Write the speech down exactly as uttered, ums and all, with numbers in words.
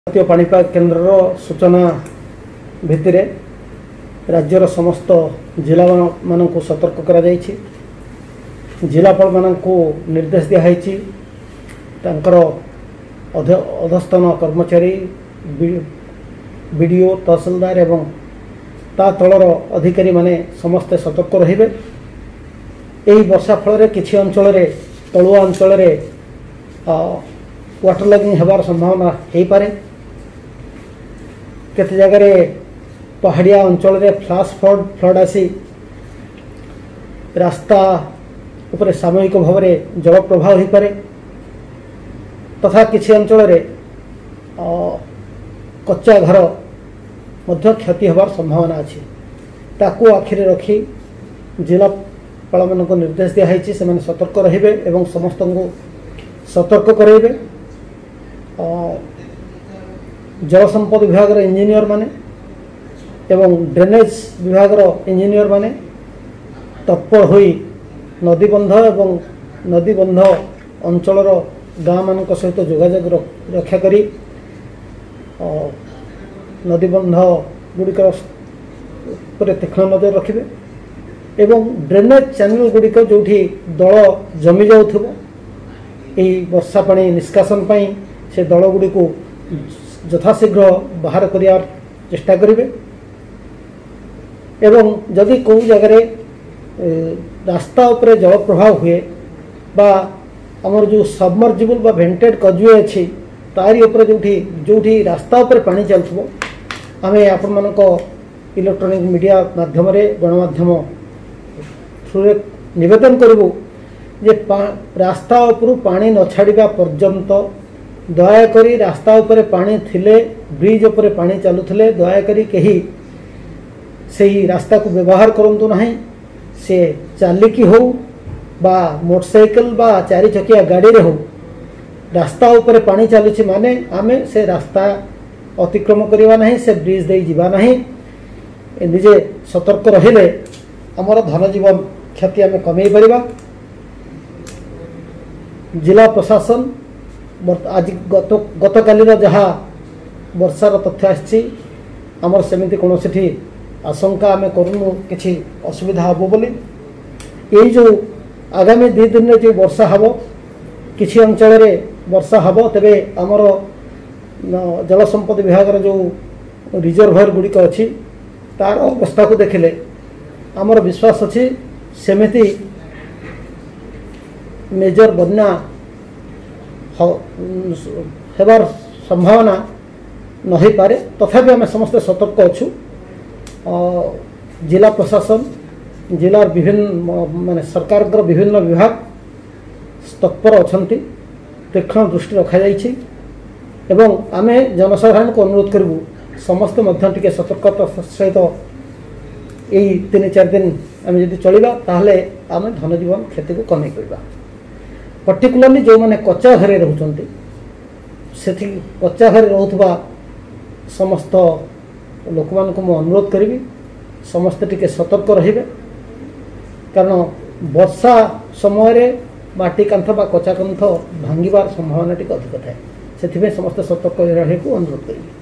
भारतीय पाणीपाग केन्द्र सूचना भित्तिर राज्यर समस्त जिला मानक सतर्क करा जायछि। जिलापाल मानकु निर्देश दिखाई अधस्थान कर्मचारी बीडीओ तहसीलदार एवं ता तलर अधिकारी माने समस्ते सतर्क रहिबे। एही वर्षा फल किछि अंचल रे तलुआ अंचल रे वाटर लगिंग हेबार संभावना हो पारे। केते जगह पहाड़िया अंचल रे फ्लाश फ्लड फ्लड आसी रास्ता उपरे सामूहिक भाव में जल प्रवाह हो पारे तथा किछि अंचल रे कच्चा घर मध्य क्षति होबार संभावना अछि। ताकू आखिरे रखी जिलापाल मानक निर्देश दिखाई से सतर्क रहिबे एवं समस्त को सतर्क कराइबे। जल संपद विभाग इंजीनियर माने एवं ड्रेनेज विभाग इंजीनियर माने तत्पर होई नदी बंध एवं नदी बंध अंचल गाँ मान सहित जोगाजोग रक्षा करी नदी बंध गुड़िक तीक्ष्ण नजर रखिबे एवं ड्रेनेज चैनल गुड़िक जो दल जमी जाउथबो एही वर्षा पानी निष्कासन पाई से दल गुड़ी को यथाशीघ्र बाहर करियार चेष्टा करिवे एवं जदि को जगह रास्ता उपरे जल प्रवाह हुए बा हमर जो सबमर्जिबल बा वेंटेड कजवे अछि तारी उपरे जोठी जोठी रास्ता उपरे पानी चलथबो आमे आपण मानको इलेक्ट्रॉनिक मीडिया माध्यम रे गणमाध्यम थ्रू निवेदन करिवो जे रास्ता उपरु पानी न छाड़िबा पर्यंत दयाकरी रास्ता उपरे पानी थिले ब्रिज उपरे पानी चलुथिले दयाकरी कही सही रास्ता को व्यवहार करंतु नहीं। से चालिकी हो बा मोटरसाइकिल बा चारि चकिया गाड़ी रे हो रास्ता उपरे पानी चलुछि माने आमे से रास्ता अतिक्रम करिवा नहीं से ब्रिज दे जीवा नहीं। निजे सतर्क रहिले हमर धन जीवन क्षति आमे कमे परिबा। जिला प्रशासन आज गत गत कालीर जहाँ वर्षार तथ्य आछि आमर सेमिति कौन से आशंका आम करूँ कि असुविधा हम बोली यही जो आगामी दु दिन में जो वर्षा हम किसी अंचल रे वर्षा हम तेबे आमर जल संपद विभाग जो रिजर्भर गुड़िक अच्छी तार अवस्था को देखिले आमर विश्वास अच्छी सेमिति मेजर बन्या हेबार संभावना न हो पारे तथापि आम समस्त सतर्क अच्छु। जिला प्रशासन जिलार विभिन्न माने सरकार विभिन्न विभाग तत्पर अछंती तीक्ष्ण दृष्टि रखा जाइछि एवं आमे जनसाधारण को अनुरोध करूँ समस्ते मध्य टिके सतर्कता सहित यही तीन चार दिन आम जदि चलिबा ताहले आमे धन जीवन क्षति को कमे करबा। पर्टिकुलरली जो माने कच्चा घरे रहउचंती सेठी कच्चा घरे रहउथबा समस्त लोक मान को अनुरोध करी समस्ते टिके सतर्क रहिबे कारण वर्षा समय रे माटी कांथ बा कच्चा कांथ भांगिबार संभावना टिके अधिक थाए से समस्ते सतर्क रहिबा को अनुरोध करी।